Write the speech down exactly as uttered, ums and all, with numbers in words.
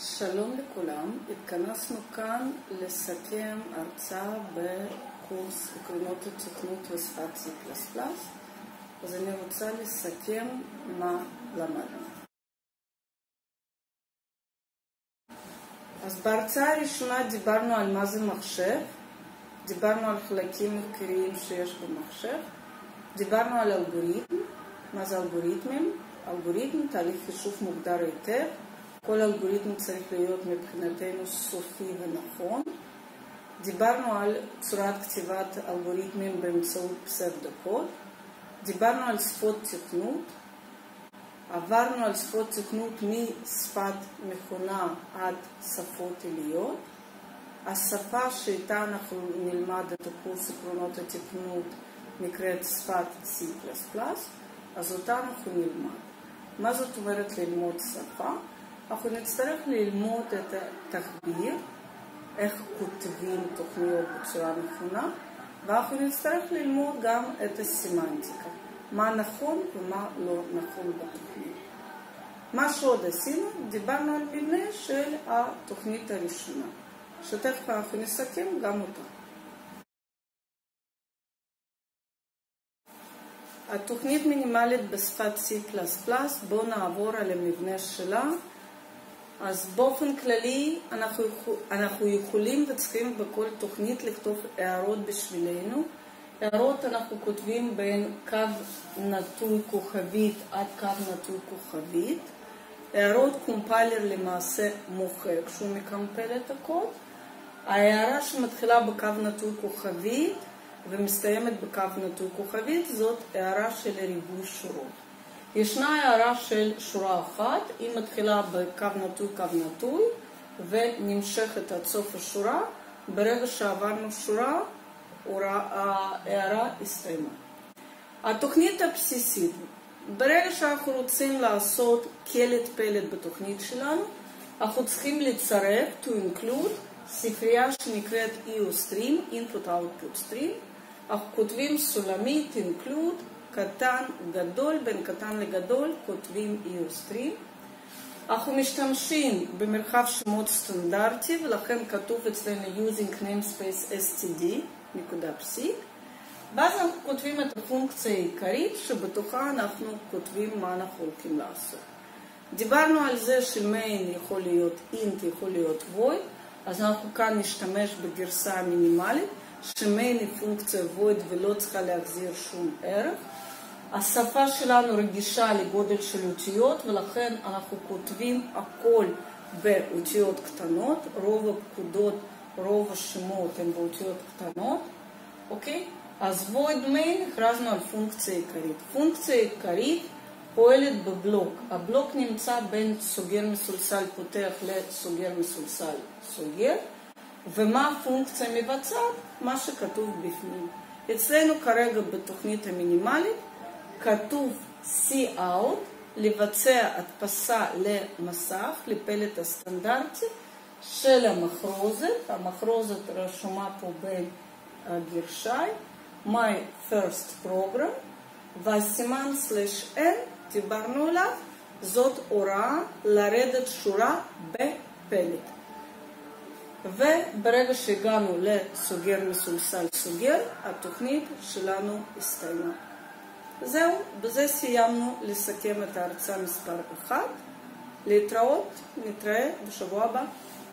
שלום לכולם, התכנסנו כאן לסכם הרצאה בקורס עקרונות התכנות ושפת סי פלס פלס, אז אני רוצה לסכם מה למדנו. אז בהרצאה הראשונה דיברנו על מה זה מחשב, דיברנו על חלקים עיקריים שיש במחשב, דיברנו על אלגוריתם, מה זה אלגוריתמים, אלגוריתם, תהליך חישוב מוגדר היטב, כל אלגוריתם צריך להיות מבחינתנו סופי ונכון. דיברנו על צורת כתיבת אלגוריתמים באמצעות פסבדוקוד. דיברנו על שפות תכנות. עברנו על שפות תכנות משפת מכונה עד שפות עיליות. השפה שאיתה אנחנו נלמד את הקורס עקרונות התכנות נקראת שפת סי פלס פלס, אז אותה אנחנו נלמד. מה זאת אומרת ללמוד שפה? אנחנו נצטרך ללמוד את התחביר, איך כותבים תוכניות בצורה נכונה, ואנחנו נצטרך ללמוד גם את הסמנטיקה, מה נכון ומה לא נכון בתוכנית. מה שעוד עשינו, דיברנו על מבנה של התוכנית הראשונה, שתכף אנחנו נסכם גם אותה. התוכנית מינימלית בשפת סי פלס פלס, בואו נעבור על המבנה שלה. אז באופן כללי אנחנו, אנחנו יכולים וצריכים בכל תוכנית לכתוב הערות בשבילנו. הערות אנחנו כותבים בין קו נטוי כוכבית עד קו נטוי כוכבית. הערות קומפיילר למעשה מוחק כשהוא מקמפל את הקוד. ההערה שמתחילה בקו נטוי כוכבית ומסתיימת בקו נטוי כוכבית זאת הערה של ריבוי שורות. ישנה הערה של שורה אחת, היא מתחילה בקו נטוי קו נטוי ונמשכת עד סוף השורה. ברגע שעברנו שורה, ההערה הסתיימה. התוכנית הבסיסית, ברגע שאנחנו רוצים לעשות קלט פלט בתוכנית שלנו, אנחנו צריכים לצרף, to include, ספרייה שנקראת אי או Stream, Input Output Stream. אנחנו כותבים סולמית, include, קטן, גדול, בין קטן לגדול, כותבים אי או Stream. אנחנו משתמשים במרחב שמות סטנדרטי, ולכן כתוב אצלנו using namespace אס טי די, נקודה פסיק. ואז אנחנו כותבים את הפונקציה העיקרית, שבתוכה אנחנו כותבים מה אנחנו הולכים לעשות. דיברנו על זה שמיין יכול להיות int, יכול להיות void, אז אנחנו כאן נשתמש בגרסה המינימלית, שמיין היא פונקציה void ולא צריכה להחזיר שום ערך. השפה שלנו רגישה לגודל של אותיות, ולכן אנחנו כותבים הכל באותיות קטנות. רוב הפקודות, רוב השמות הם באותיות קטנות. אוקיי? אז void main הכרזנו על פונקציה עיקרית. פונקציה עיקרית פועלת בבלוק. הבלוק נמצא בין סוגר מסולסל פותח לסוגר מסולסל סוגר. ומה הפונקציה מבצעת? מה שכתוב בפנים. אצלנו כרגע בתוכנית המינימלית, כתוב cout, לבצע הדפסה למסך, לפלט הסטנדרטי של המחרוזת. המחרוזת רשומה פה בין הגרשיים, my first program, והסימן סלש n, דיברנו עליו, זאת הוראה לרדת שורה בפלט. וברגע שהגענו לסוגר מסולסל סוגר, התוכנית שלנו הסתיימה. זהו, בזה סיימנו לסכם את ההרצאה מספר אחת. להתראות, נתראה בשבוע הבא.